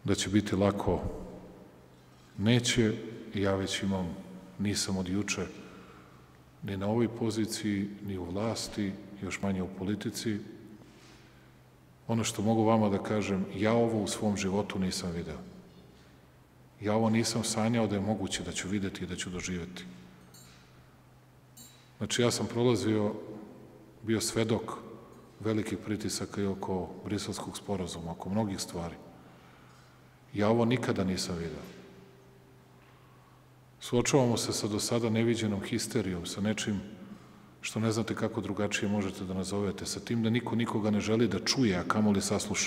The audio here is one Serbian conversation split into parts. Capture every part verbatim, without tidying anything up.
da će biti lako. Neće, ja već imam, nisam od juče ni na ovoj poziciji, ni u vlasti, još manje u politici. Ono što mogu vama da kažem, ja ovo u svom životu nisam video. Ja ovo nisam sanjao da je moguće da ću videti i da ću doživeti. Znači, ja sam prolazio, bio svedok velikih pritisaka i oko Briselskog sporazuma, oko mnogih stvari. Ja ovo nikada nisam video. Suočavamo se sa do sada neviđenom histerijom, sa nečim što ne znate kako drugačije možete da nazovete, sa tim da niko nikoga ne želi da čuje, a kamoli sasluša.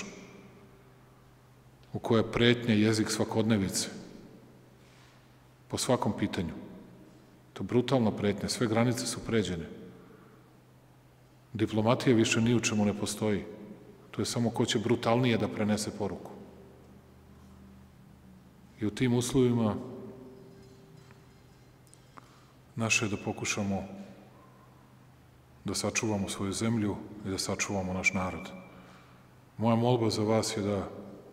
U koje je pretnja jezik svakodnevice, po svakom pitanju. To je brutalna pretnja, sve granice su pređene. Diplomatija više ni u čemu ne postoji. To je samo ko će brutalnije da prenese poruku. I u tim uslovima naše je da pokušamo da sačuvamo svoju zemlju i da sačuvamo naš narod. Moja molba za vas je da,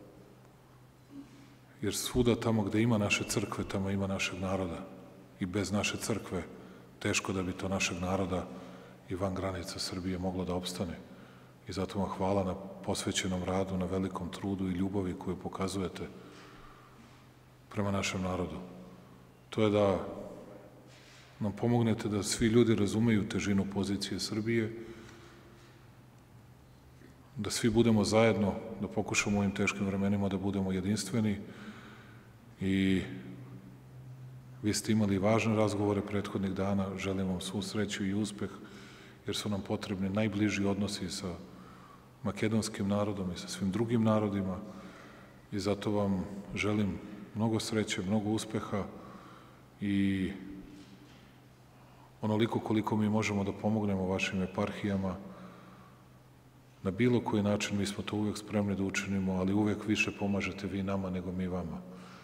jer svuda tamo gde ima naše crkve, tamo ima našeg naroda. I bez naše crkve teško da bi to našeg naroda i van granica Srbije moglo da opstane. I zato vam hvala na posvećenom radu, na velikom trudu i ljubavi koju pokazujete prema našem narodu. To je da nam pomognete da svi ljudi razumeju težinu pozicije Srbije, da svi budemo zajedno, da pokušamo u ovim teškim vremenima da budemo jedinstveni. I vi ste imali važne razgovore prethodnih dana, želim vam svu sreću i uspeh, jer su nam potrebni najbliži odnosi sa makedonskim narodom i sa svim drugim narodima i zato vam želim mnogo sreće, mnogo uspeha i onoliko koliko mi možemo da pomognemo vašim eparhijama, na bilo koji način mi smo to uvek spremni da učinimo, ali uvek više pomažete vi nama nego mi vama.